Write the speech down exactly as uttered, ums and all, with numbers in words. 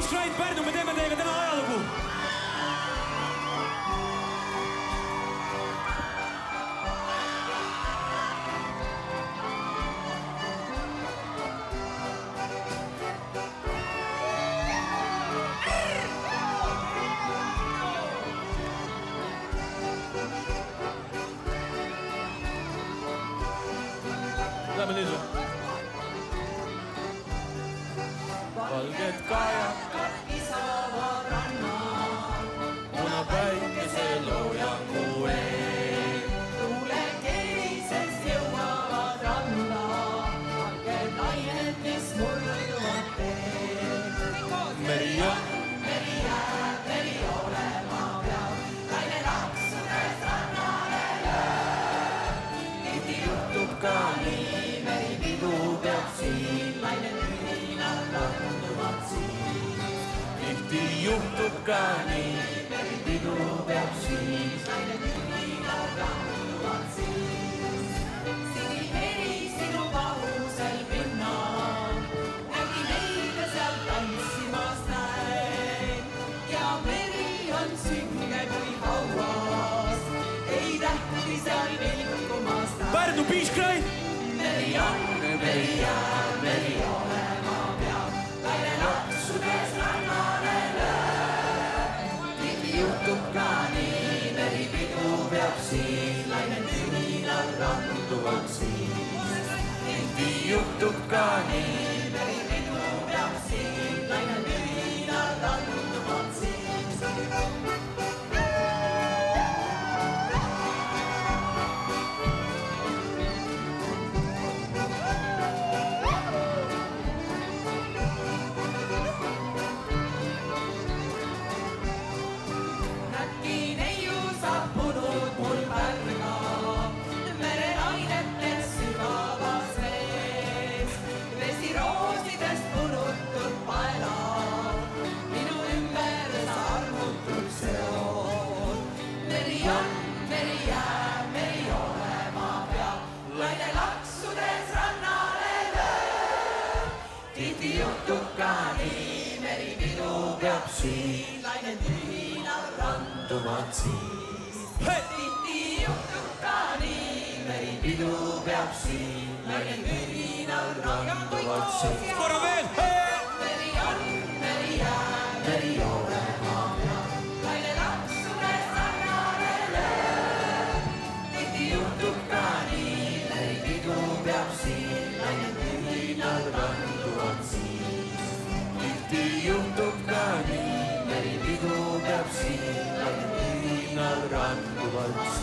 Piikskraid, Pärnu, me teeme teiega täna ajalugu. Lähme nüüd või? Valged kajakad isavad ranna, kuna päikese loojangu eel. Tuulekelises jõuavad ranna, valged lained, mis murduvad teel. Meri on, meri jääb, meri olema peab, laine laksudes rannale lööb. Tihti juhtub ka nii, meri pidu peab siin, laine tühinal randuvad siin. Tihti juhtub ka nii, meri pidu peab siin, laine tühinal randuvad siin. Sinimeri sinu vahusel pinnal, äkki meile seal tantsimas näen. Ja meri on sünge kui hauas, ei tähti seal vilkumas näen. Pärnu Piikskraid! Meri on, meri jääb, meri olema peab, laine laksudes rannale lööb. Tihti juhtub ka nii, meri pidu peab siin, laine tühinal randuvad siis. Tihti juhtub ka nii, meri pidu peab siin, laine tühinal randuvad siis. Tihti juhtub ka nii, meri pidu peab siin, laine tühinal randuvad siis. Tihti juhtub ka nii, meri pidu peab siin, laine tühinal randuvad siis. Korra veel! Meri on, meri jääb, meri olema peab, laine laksudes rannale lööb. Tihti juhtub ka nii, meri pidu peab siin, laine tühinal randuvad siis. Tihti juhtub ka nii, meri pidu peab siin, laine tühinal randuvad siis.